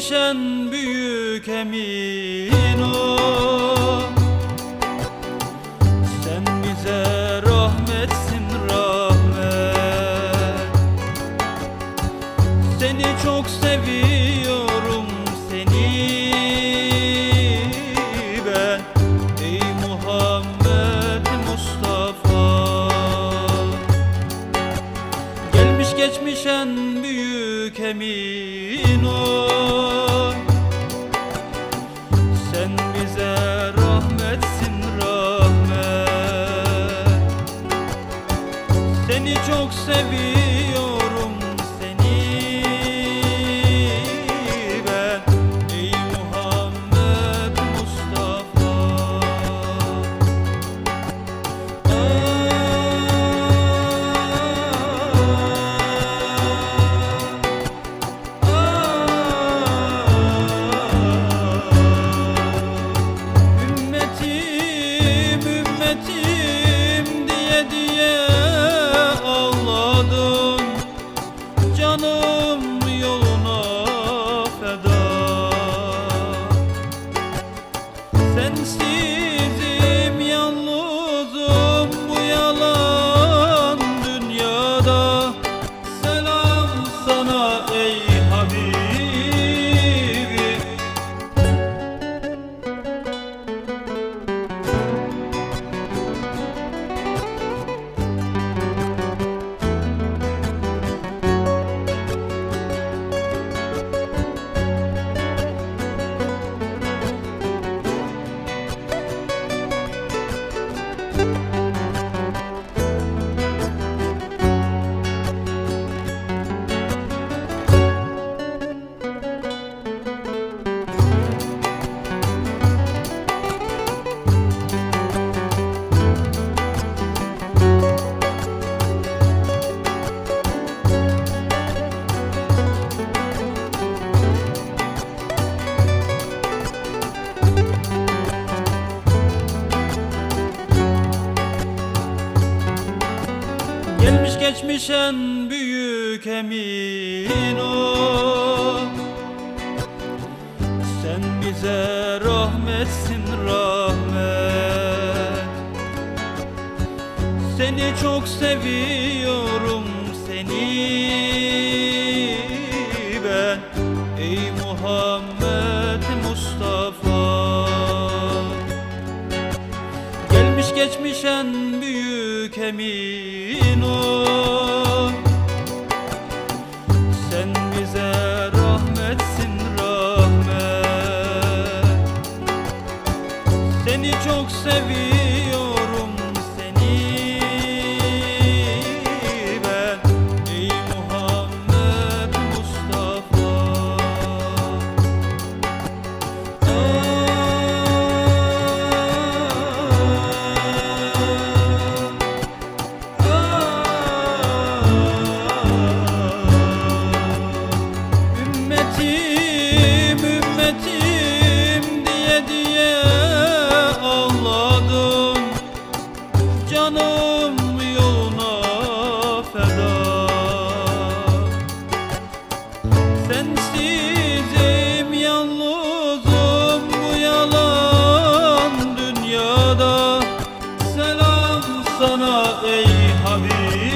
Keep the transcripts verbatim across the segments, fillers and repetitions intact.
geçmiş en büyük emin ol. Sen bize rahmetsin rahmet. Seni çok seviyorum, seni ben ey Muhammed Mustafa. Gelmiş geçmiş en büyük emin ol. Sen bize rahmetsin rahmet. Seni çok seviyorum, seni ben ey Muhammed Mustafa. Ümmetim, ümmetim diye diye ağladım. Canım yoluna feda. Sensizim, yalnızım bu yalan dünyada. Selam sana ey Habibi. Gelmiş geçmiş en büyük emin ol. Sen bize rahmetsin rahmet. Seni çok seviyorum, seni ben ey Muhammed Mustafa. Gelmiş geçmiş en büyük emin ol. Sen bize rahmetsin rahmet. Seni çok seviyorum, seni ben ey Muhammed Mustafa. Ümmetim, ümmetim diye diye ağladım. Canım yoluna feda. Sensizim, yalnızım bu yalan dünyada. Selam sana ey Habibi.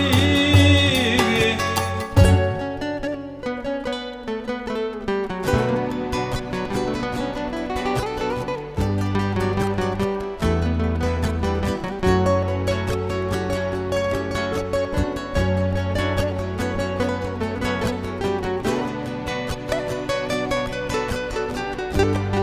Thank you.